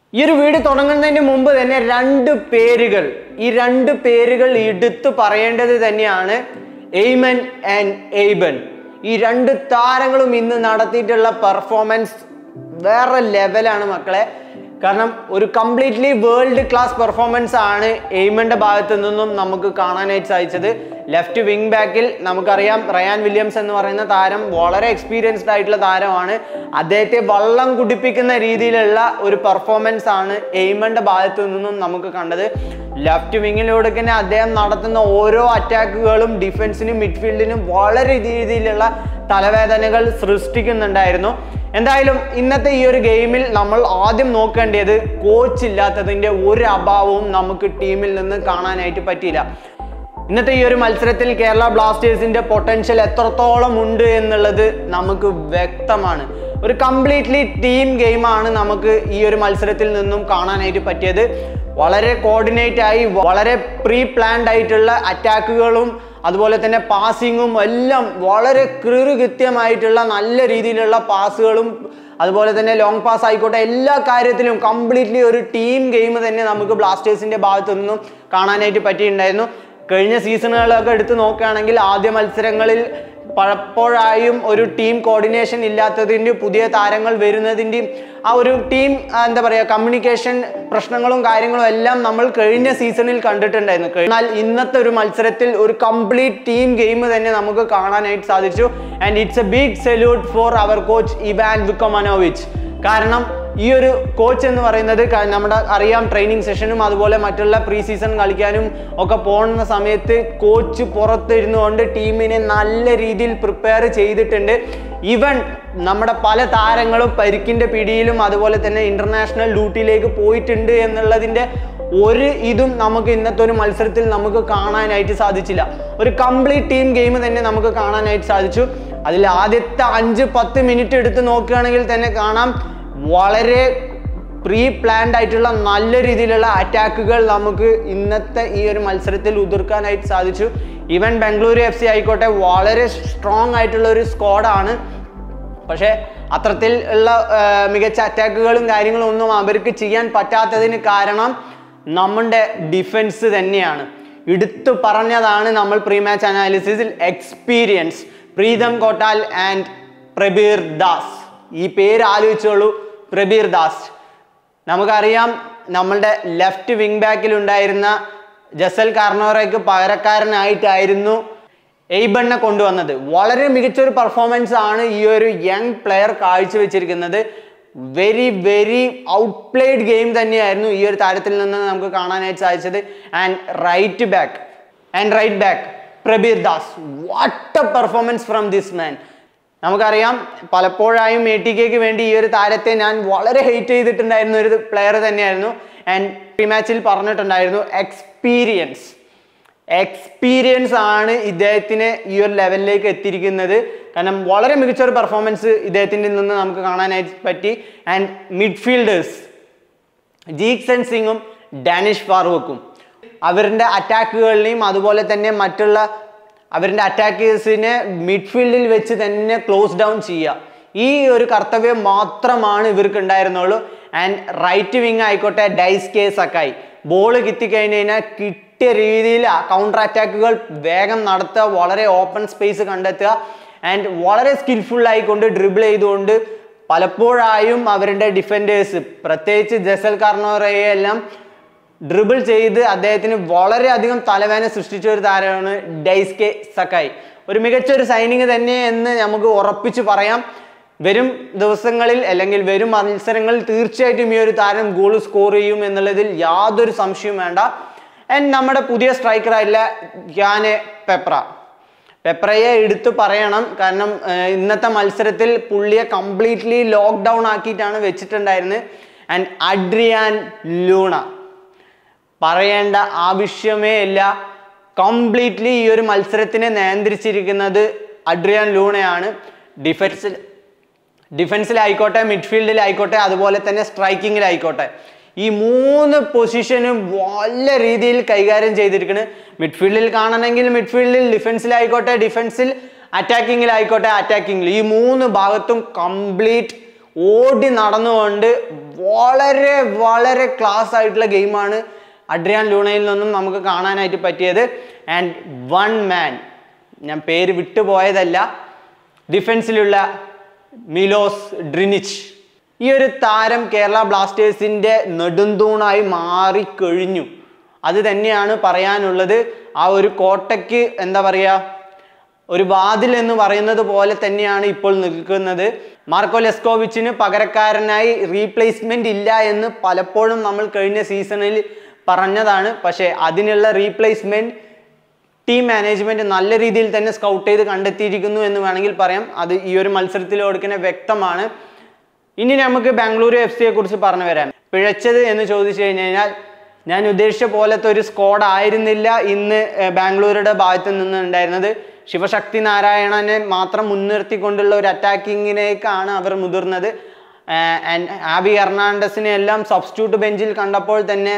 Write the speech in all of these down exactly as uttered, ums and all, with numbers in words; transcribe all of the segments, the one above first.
ഈ ഒരു വീഡിയോ തുടങ്ങുന്നതിന് മുമ്പ് തന്നെ രണ്ട് പേരുകൾ ഈ രണ്ട് പേരുകൾ എടുത്തു പറയേണ്ടത് തന്നെയാണ് എയ്മൻ ആൻഡ് എയ്ബൻ. ഈ രണ്ട് താരങ്ങളും ഇന്ന് നടത്തിയിട്ടുള്ള പെർഫോമൻസ് വേറെ ലെവലാണ് മക്കളെ. കാരണം ഒരു കംപ്ലീറ്റ്ലി വേൾഡ് ക്ലാസ് പെർഫോമൻസ് ആണ് എയ്മന്റെ ഭാഗത്തു നിന്നും നമുക്ക് കാണാനായിട്ട് സാധിച്ചത്. ലെഫ്റ്റ് വിങ് ബാക്കിൽ നമുക്കറിയാം റയാൻ വില്യംസ് എന്ന് പറയുന്ന താരം വളരെ എക്സ്പീരിയൻസ്ഡ് ആയിട്ടുള്ള താരമാണ്. അദ്ദേഹത്തെ വള്ളം കുടിപ്പിക്കുന്ന രീതിയിലുള്ള ഒരു പെർഫോമൻസ് ആണ് എയ്മന്റെ ഭാഗത്തു നിന്നും നമുക്ക് കണ്ടത്. ലെഫ്റ്റ് വിങ്ങിലൂടെ തന്നെ അദ്ദേഹം നടത്തുന്ന ഓരോ അറ്റാക്കുകളും ഡിഫൻസിനും മിഡ്ഫീൽഡിനും വളരെ രീതിയിലുള്ള തലവേദനകൾ സൃഷ്ടിക്കുന്നുണ്ടായിരുന്നു. എന്തായാലും ഇന്നത്തെ ഈ ഒരു ഗെയിമിൽ നമ്മൾ ആദ്യം നോക്കേണ്ടത് കോച്ച് ഇല്ലാത്തതിൻ്റെ ഒരു അഭാവവും നമുക്ക് ടീമിൽ നിന്ന് കാണാനായിട്ട് പറ്റിയില്ല. ഇന്നത്തെ ഈ ഒരു മത്സരത്തിൽ കേരള ബ്ലാസ്റ്റേഴ്സിന്റെ പൊട്ടൻഷ്യൽ എത്രത്തോളം ഉണ്ട് എന്നുള്ളത് നമുക്ക് വ്യക്തമാണ്. ഒരു കംപ്ലീറ്റ്ലി ടീം ഗെയിമാണ് നമുക്ക് ഈ ഒരു മത്സരത്തിൽ നിന്നും കാണാനായിട്ട് പറ്റിയത്. വളരെ കോർഡിനേറ്റ് ആയി വളരെ പ്രീ പ്ലാൻഡ് ആയിട്ടുള്ള അറ്റാക്കുകളും അതുപോലെ തന്നെ പാസിങ്ങും എല്ലാം വളരെ കൃത്യമായിട്ടുള്ള നല്ല രീതിയിലുള്ള പാസുകളും അതുപോലെ തന്നെ ലോങ് പാസ് ആയിക്കോട്ടെ എല്ലാ കാര്യത്തിലും കംപ്ലീറ്റ്ലി ഒരു ടീം ഗെയിം തന്നെ നമുക്ക് ബ്ലാസ്റ്റേഴ്സിന്റെ ഭാഗത്തു നിന്നും കാണാനായിട്ട് പറ്റിയിട്ടുണ്ടായിരുന്നു. കഴിഞ്ഞ സീസണുകളൊക്കെ എടുത്ത് നോക്കുകയാണെങ്കിൽ ആദ്യ മത്സരങ്ങളിൽ പലപ്പോഴായും ഒരു ടീം കോർഡിനേഷൻ ഇല്ലാത്തതിൻ്റെ പുതിയ താരങ്ങൾ വരുന്നതിൻ്റെയും ആ ഒരു ടീം എന്താ പറയുക കമ്മ്യൂണിക്കേഷൻ പ്രശ്നങ്ങളും കാര്യങ്ങളും എല്ലാം നമ്മൾ കഴിഞ്ഞ സീസണിൽ കണ്ടിട്ടുണ്ടായിരുന്നു. എന്നാൽ ഇന്നത്തെ ഒരു മത്സരത്തിൽ ഒരു കംപ്ലീറ്റ് ടീം ഗെയിം തന്നെ നമുക്ക് കാണാനായിട്ട് സാധിച്ചു. And it's a big salute for our coach Ivan Vukomanovic. കാരണം ഈ ഒരു കോച്ച് എന്ന് പറയുന്നത് നമ്മുടെ അറിയാം ട്രെയിനിങ് സെഷനും അതുപോലെ മറ്റുള്ള പ്രീ സീസൺ കളിക്കാനും ഒക്കെ പോകുന്ന സമയത്ത് കോച്ച് പുറത്തിരുന്നുകൊണ്ട് ടീമിനെ നല്ല രീതിയിൽ പ്രിപ്പയർ ചെയ്തിട്ടുണ്ട്. ഈവൻ നമ്മുടെ പല താരങ്ങളും പരിക്കിൻ്റെ പിടിയിലും അതുപോലെ തന്നെ ഇന്റർനാഷണൽ ഡ്യൂട്ടിയിലേക്ക് പോയിട്ടുണ്ട് എന്നുള്ളതിൻ്റെ ഒരു ഇതും നമുക്ക് ഇന്നത്തെ ഒരു മത്സരത്തിൽ നമുക്ക് കാണാനായിട്ട് സാധിച്ചില്ല. ഒരു കംപ്ലീറ്റ് ടീം ഗെയിം തന്നെ നമുക്ക് കാണാനായിട്ട് സാധിച്ചു. അതിൽ ആദ്യത്തെ അഞ്ച് പത്ത് മിനിറ്റ് എടുത്ത് നോക്കുകയാണെങ്കിൽ തന്നെ കാണാം വളരെ പ്രീ പ്ലാൻഡ് ആയിട്ടുള്ള നല്ല രീതിയിലുള്ള അറ്റാക്കുകൾ നമുക്ക് ഇന്നത്തെ ഈ ഒരു മത്സരത്തിൽ ഉതിർക്കാനായിട്ട് സാധിച്ചു. ഈവൻ ബാംഗ്ലൂരു എഫ് സി ആയിക്കോട്ടെ വളരെ സ്ട്രോങ് ആയിട്ടുള്ള ഒരു സ്ക്വാഡാണ്. പക്ഷേ അത്തരത്തിൽ ഉള്ള മികച്ച അറ്റാക്കുകളും കാര്യങ്ങളും ഒന്നും അവർക്ക് ചെയ്യാൻ പറ്റാത്തതിന് കാരണം നമ്മുടെ ഡിഫൻസ് തന്നെയാണ്. എടുത്തു പറഞ്ഞതാണ് നമ്മൾ പ്രീ മാച്ച് അനാലിസിസിൽ എക്സ്പീരിയൻസ്. പ്രീതം കോട്ടാൽ ആൻഡ് പ്രബീർ ദാസ്. ഈ പേര് ആലോചിച്ചോളൂ, പ്രബീർ ദാസ്. നമുക്കറിയാം നമ്മളുടെ ലെഫ്റ്റ് വിങ് ബാക്കിൽ ഉണ്ടായിരുന്ന ജസൽ കാർണോറയ്ക്ക് പകരക്കാരനായിട്ടായിരുന്നു എയ്ബണ്ണെ കൊണ്ടുവന്നത്. വളരെ മികച്ചൊരു പെർഫോമൻസ് ആണ് ഈ ഒരു യങ് പ്ലെയർ കാഴ്ചവെച്ചിരിക്കുന്നത്. വെരി വെരി ഔട്ട്പ്ലേഡ് ഗെയിം തന്നെയായിരുന്നു ഈ ഒരു താരത്തിൽ നിന്ന് നമുക്ക് കാണാനായിട്ട് സാധിച്ചത്. And right back and right back Prabir Das, what a performance from this man. നമുക്കറിയാം പലപ്പോഴായും എ ടി കെക്ക് വേണ്ടി ഈ ഒരു താരത്തെ ഞാൻ വളരെ ഹെയ്റ്റ് ചെയ്തിട്ടുണ്ടായിരുന്ന ഒരു പ്ലെയർ തന്നെയായിരുന്നു. ആൻഡ് പ്രീ മാച്ചിൽ പറഞ്ഞിട്ടുണ്ടായിരുന്നു എക്സ്പീരിയൻസ് എക്സ്പീരിയൻസ് ആണ് ഇദ്ദേഹത്തിനെ ഈ ഒരു ലെവലിലേക്ക് എത്തിയിരിക്കുന്നത്. കാരണം വളരെ മികച്ചൊരു പെർഫോമൻസ് ഇദ്ദേഹത്തിൻ്റെ നിന്ന് നമുക്ക് കാണാനായിട്ട് പറ്റി. ആൻഡ് മിഡ്ഫീൽഡേഴ്സ് ജീക്സൺ സിംഗും ഡാനിഷ് ഫാറൂഖും അവരുടെ അറ്റാക്കുകളിലെയും അതുപോലെ തന്നെ മറ്റുള്ള അവരുടെ അറ്റാക്കേഴ്സിനെ മിഡ്ഫീൽഡിൽ വെച്ച് തന്നെ ക്ലോസ് ഡൗൺ ചെയ്യുക, ഈ ഒരു കർത്തവ്യം മാത്രമാണ് ഇവർക്ക് ഉണ്ടായിരുന്നുള്ളൂ. ആൻഡ് റൈറ്റ് വിങ് ആയിക്കോട്ടെ ഡൈസ് കെ സക്കായി ബോൾ കിട്ടിക്കഴിഞ്ഞ് കഴിഞ്ഞാൽ കിട്ടിയ രീതിയിൽ കൗണ്ടർ അറ്റാക്കുകൾ വേഗം നടത്തുക, വളരെ ഓപ്പൺ സ്പേസ് കണ്ടെത്തുക ആൻഡ് വളരെ സ്കിൽഫുൾ ആയിക്കൊണ്ട് ഡ്രിബിൾ ചെയ്തുകൊണ്ട് പലപ്പോഴായും അവരുടെ ഡിഫൻഡേഴ്സ് പ്രത്യേകിച്ച് ജസൽ കാർണോറയെ എല്ലാം ഡ്രിബിൾ ചെയ്ത് അദ്ദേഹത്തിന് വളരെയധികം തലവേദന സൃഷ്ടിച്ച ഒരു താരമാണ് ഡൈസ് കെ സക്കായി. ഒരു മികച്ചൊരു സൈനിങ് തന്നെ എന്ന് നമുക്ക് ഉറപ്പിച്ച് പറയാം. വരും ദിവസങ്ങളിൽ അല്ലെങ്കിൽ വരും മത്സരങ്ങളിൽ തീർച്ചയായിട്ടും ഈ ഒരു താരം ഗോൾ സ്കോർ ചെയ്യും എന്നുള്ളതിൽ യാതൊരു സംശയവും വേണ്ട. ആൻഡ് നമ്മുടെ പുതിയ സ്ട്രൈക്കറായിട്ടുള്ള ഗ്യാനെ പെപ്ര പെപ്രയെ എടുത്തു പറയണം. കാരണം ഇന്നത്തെ മത്സരത്തിൽ പുള്ളിയെ കംപ്ലീറ്റ്ലി ലോക്ക്ഡൗൺ ആക്കിയിട്ടാണ് വെച്ചിട്ടുണ്ടായിരുന്നത്. ആൻഡ് അഡ്രിയാൻ ലൂണ പറയേണ്ട ആവശ്യമേ ഇല്ല. കംപ്ലീറ്റ്ലി ഈ ഒരു മത്സരത്തിനെ നിയന്ത്രിച്ചിരിക്കുന്നത് അഡ്രിയാൻ ലൂണയാണ്. ഡിഫൻസിൽ ഡിഫൻസിലായിക്കോട്ടെ മിഡ്ഫീൽഡിലായിക്കോട്ടെ അതുപോലെ തന്നെ സ്ട്രൈക്കിങ്ങിലായിക്കോട്ടെ ഈ മൂന്ന് പൊസിഷനും നല്ല രീതിയിൽ കൈകാര്യം ചെയ്തിരിക്കുന്നത്. മിഡ്ഫീൽഡിൽ കാണണമെങ്കിൽ മിഡ്ഫീൽഡിൽ, ഡിഫൻസിലായിക്കോട്ടെ ഡിഫൻസിൽ, അറ്റാക്കിങ്ങിലായിക്കോട്ടെ അറ്റാക്കിങ്ങിൽ, ഈ മൂന്ന് ഭാഗത്തും കംപ്ലീറ്റ് ഓടി നടന്നുകൊണ്ട് വളരെ വളരെ ക്ലാസ് ആയിട്ടുള്ള ഗെയിമാണ് അഡ്രിയാൻ ലൂണയിൽ നിന്നും നമുക്ക് കാണാനായിട്ട് പറ്റിയത്. ആൻഡ് വൺ മാൻ, ഞാൻ പേര് വിട്ടുപോയതല്ല, ഡിഫൻസിലുള്ള മിലോസ് ഡ്രിനിച്ച്, ഈ ഒരു താരം കേരള ബ്ലാസ്റ്റേഴ്സിൻ്റെ നെടുന്തൂണായി മാറിക്കഴിഞ്ഞു. അത് തന്നെയാണ് പറയാനുള്ളത്. ആ ഒരു കോട്ടയ്ക്ക് എന്താ പറയുക, ഒരു വാതിൽ എന്ന് പറയുന്നത് പോലെ തന്നെയാണ് ഇപ്പോൾ നിൽക്കുന്നത്. മാർക്കോ ലെസ്കോവിച്ചിന് പകരക്കാരനായി റീപ്ലേസ്മെന്റ് ഇല്ല എന്ന് പലപ്പോഴും നമ്മൾ കഴിഞ്ഞ സീസണിൽ പറഞ്ഞതാണ്. പക്ഷേ അതിനുള്ള റീപ്ലേസ്മെന്റ് ടീം മാനേജ്മെന്റ് നല്ല രീതിയിൽ തന്നെ സ്കൗട്ട് ചെയ്ത് കണ്ടെത്തിയിരിക്കുന്നു എന്ന് വേണമെങ്കിൽ പറയാം. അത് ഈ ഒരു മത്സരത്തിൽ കൊടുക്കുന്ന വ്യക്തമാണ്. ഇനി നമുക്ക് ബാംഗ്ലൂരു എഫ് സിയെ കുറിച്ച് പറഞ്ഞു വരാം. പിഴച്ചത് എന്ന് ചോദിച്ചു കഴിഞ്ഞാൽ ഞാൻ ഉദ്ദേശിച്ച പോലത്തെ ഒരു സ്ക്വാഡ് ആയിരുന്നില്ല ഇന്ന് ബാംഗ്ലൂരുടെ ഭാഗത്ത് നിന്ന് ഉണ്ടായിരുന്നത്. ശിവശക്തി നാരായണനെ മാത്രം മുൻനിർത്തിക്കൊണ്ടുള്ള ഒരു അറ്റാക്കിങ്ങിനേക്കാണ് അവർ മുതിർന്നത്. ആബി എർണാണ്ടസിനെ എല്ലാം സബ്സ്റ്റിറ്റ്യൂട്ട് ബെഞ്ചിൽ കണ്ടപ്പോൾ തന്നെ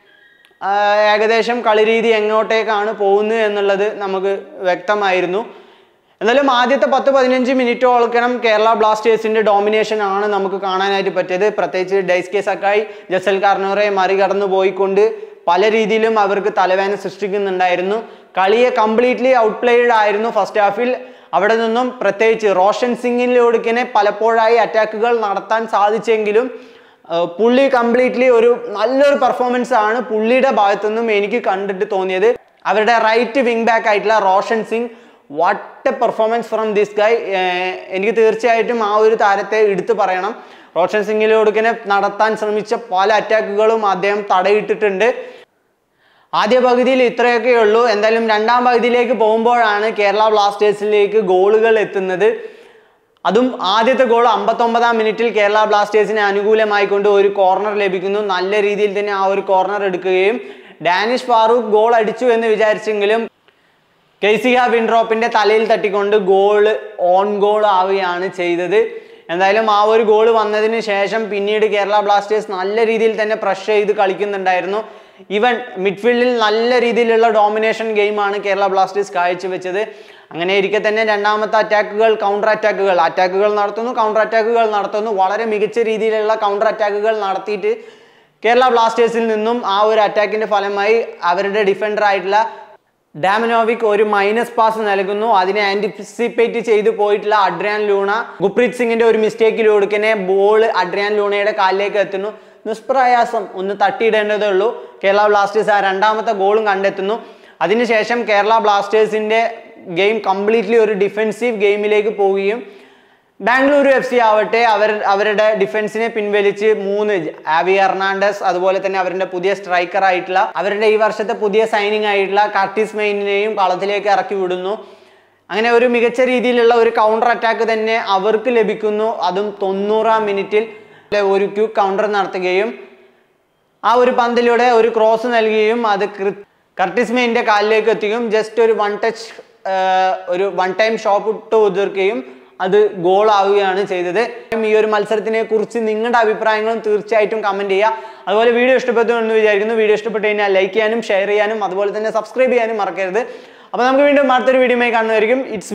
ഏകദേശം കളിരീതി എങ്ങോട്ടേക്കാണ് പോകുന്നത് എന്നുള്ളത് നമുക്ക് വ്യക്തമായിരുന്നു. എന്നാലും ആദ്യത്തെ പത്ത് പതിനഞ്ച് മിനിറ്റോളം കേരള ബ്ലാസ്റ്റേഴ്സിന്റെ ഡോമിനേഷൻ ആണ് നമുക്ക് കാണാനായിട്ട് പറ്റിയത്. പ്രത്യേകിച്ച് ഡൈസ്കെ സക്കായി ജസൽ കാർണോറെ മറികടന്നു പോയിക്കൊണ്ട് പല രീതിയിലും അവർക്ക് തലവേദന സൃഷ്ടിക്കുന്നുണ്ടായിരുന്നു. കളിയെ കംപ്ലീറ്റ്ലി ഔട്ട്പ്ലേഡ് ആയിരുന്നു ഫസ്റ്റ് ഹാഫിൽ. അവിടെ നിന്നും പ്രത്യേകിച്ച് റോഷൻ സിംഗിലൊടുക്കിനെ പലപ്പോഴായി അറ്റാക്കുകൾ നടത്താൻ സാധിച്ചെങ്കിലും പുള്ളി കംപ്ലീറ്റ്ലി ഒരു നല്ലൊരു പെർഫോമൻസ് ആണ് പുള്ളിയുടെ ഭാഗത്തു നിന്നും എനിക്ക് കണ്ടിട്ട് തോന്നിയത്. അവരുടെ റൈറ്റ് വിങ് ബാക്ക് ആയിട്ടുള്ള Roshan Singh, what a performance from this guy. എനിക്ക് തീർച്ചയായിട്ടും ആ ഒരു താരത്തെ എടുത്തു പറയണം. റോഷൻ സിംഗിലൊടുക്കിനെ നടത്താൻ ശ്രമിച്ച പല അറ്റാക്കുകളും അദ്ദേഹം തടയിട്ടിട്ടുണ്ട്. ആദ്യ പകുതിയിൽ ഇത്രയൊക്കെ ഉള്ളൂ. എന്തായാലും രണ്ടാം പകുതിയിലേക്ക് പോകുമ്പോഴാണ് കേരള ബ്ലാസ്റ്റേഴ്സിലേക്ക് ഗോളുകൾ എത്തുന്നത്. അതും ആദ്യത്തെ ഗോൾ അമ്പത്തൊമ്പതാം മിനിറ്റിൽ കേരള ബ്ലാസ്റ്റേഴ്സിന് അനുകൂലമായിക്കൊണ്ട് ഒരു കോർണർ ലഭിക്കുന്നു. നല്ല രീതിയിൽ തന്നെ ആ ഒരു കോർണർ എടുക്കുകയും ഡാനിഷ് ഫാറൂഖ് ഗോൾ അടിച്ചു എന്ന് വിചാരിച്ചെങ്കിലും കെയ്സിഹ വിൻഡ്രോപ്പിന്റെ തലയിൽ തട്ടിക്കൊണ്ട് ഗോള് ഓൺ ഗോൾ ആവുകയാണ് ചെയ്തത്. എന്തായാലും ആ ഒരു ഗോൾ വന്നതിന് ശേഷം പിന്നീട് കേരള ബ്ലാസ്റ്റേഴ്സ് നല്ല രീതിയിൽ തന്നെ പ്രഷ് ചെയ്ത് കളിക്കുന്നുണ്ടായിരുന്നു. ഈവൻ മിഡ്ഫീൽഡിൽ നല്ല രീതിയിലുള്ള ഡോമിനേഷൻ ഗെയിമാണ് കേരള ബ്ലാസ്റ്റേഴ്സ് കാഴ്ചവെച്ചത്. അങ്ങനെ ഇരിക്കെ തന്നെ രണ്ടാമത്തെ അറ്റാക്കുകൾ, കൗണ്ടർ അറ്റാക്കുകൾ അറ്റാക്കുകൾ നടത്തുന്നു കൗണ്ടർ അറ്റാക്കുകൾ നടത്തുന്നു വളരെ മികച്ച രീതിയിലുള്ള കൗണ്ടർ അറ്റാക്കുകൾ നടത്തിയിട്ട് കേരള ബ്ലാസ്റ്റേഴ്സിൽ നിന്നും ആ ഒരു അറ്റാക്കിന്റെ ഫലമായി അവരുടെ ഡിഫൻഡർ ആയിട്ടുള്ള ഡാമിനോവിക് ഒരു മൈനസ് പാസ് നൽകുന്നു. അതിനെ ആന്റിസിപ്പേറ്റ് ചെയ്ത് പോയിട്ടുള്ള അഡ്രിയാൻ ലൂണ ഗുപ്രീത് സിംഗിന്റെ ഒരു മിസ്റ്റേക്കിലൊടുക്കനെ ബോൾ അഡ്രിയാൻ ലൂണയുടെ കാലിലേക്ക് എത്തുന്നു. നിഷ്പ്രയാസം ഒന്ന് തട്ടിയിടേണ്ടതേ ഉള്ളൂ. കേരള ബ്ലാസ്റ്റേഴ്സ് ആ രണ്ടാമത്തെ ഗോളും കണ്ടെത്തുന്നു. അതിനുശേഷം കേരള ബ്ലാസ്റ്റേഴ്സിന്റെ ഗെയിം കംപ്ലീറ്റ്ലി ഒരു ഡിഫെൻസീവ് ഗെയിമിലേക്ക് പോവുകയും ബാംഗ്ലൂരു എഫ് സി ആവട്ടെ അവർ അവരുടെ ഡിഫൻസിനെ പിൻവലിച്ച് മൂന്ന് ആബി എർണാണ്ടസ്, അതുപോലെ തന്നെ അവരുടെ പുതിയ സ്ട്രൈക്കർ ആയിട്ടുള്ള അവരുടെ ഈ വർഷത്തെ പുതിയ സൈനിങ് ആയിട്ടുള്ള കർട്ടിസ് മെയിനിനെയും കളത്തിലേക്ക് ഇറക്കി വിടുന്നു. അങ്ങനെ ഒരു മികച്ച രീതിയിലുള്ള ഒരു കൗണ്ടർ അറ്റാക്ക് തന്നെ അവർക്ക് ലഭിക്കുന്നു. അതും തൊണ്ണൂറാം മിനിറ്റിൽ ഒരു ക്യൂക്ക് കൗണ്ടർ നടത്തുകയും ആ ഒരു പന്തിലൂടെ ഒരു ക്രോസ് നൽകുകയും അത് കർട്ടിസ് മെയിൻ്റെ കാലിലേക്ക് എത്തുകയും ജസ്റ്റ് ഒരു വൺ ടച്ച് ഒരു വൺ ടൈം ഷോട്ട് ഇട്ട് ഉതിർക്കുകയും അത് ഗോൾ ആവുകയാണ് ചെയ്തത്. ഈ ഒരു മത്സരത്തിനെ കുറിച്ച് നിങ്ങളുടെ അഭിപ്രായങ്ങളും തീർച്ചയായിട്ടും കമന്റ് ചെയ്യുക. അതുപോലെ വീഡിയോ ഇഷ്ടപ്പെട്ടു എന്ന് വിചാരിക്കുന്നു. വീഡിയോ ഇഷ്ടപ്പെട്ടു കഴിഞ്ഞാൽ ലൈക്ക് ചെയ്യാനും ഷെയർ ചെയ്യാനും അതുപോലെ തന്നെ സബ്സ്ക്രൈബ് ചെയ്യാനും മറക്കരുത്. അപ്പോൾ നമുക്ക് വീണ്ടും അടുത്തൊരു വീഡിയോയുമായി കാണുന്നതായിരിക്കും. ഇറ്റ്സ്